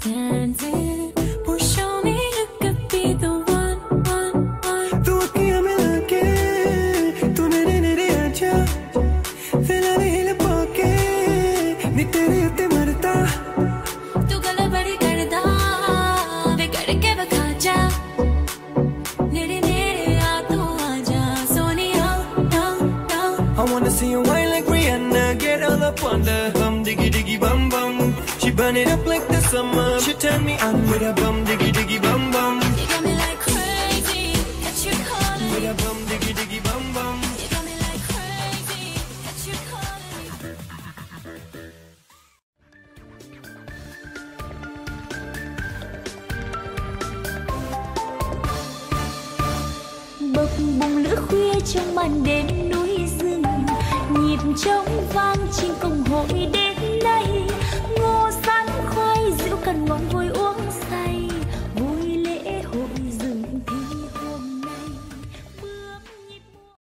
misunderstanding. Boy, show me you could be the one, one, one. तू अखियां मिला के तू मेरे नेड़े आजा फिलहाल हिल पाके नी तेरे उत्ते मरदा तू गल्ल बड़ी करदा वे करके विखा जा नेड़े नेड़े आ तू आजा Sonia no no. I wanna see you whine like Rihanna, get all up on the bum diggy diggy bum bum. She burn it up like the summer. She turn me on with a bum diggy diggy bum bum. You got me like crazy, that you calling With me. a bum diggy diggy bum bum. You got me like crazy, that you calling me. bập bùng lửa khuya trong màn đêm núi rừng, nhịp trống vang trên công hội đêm.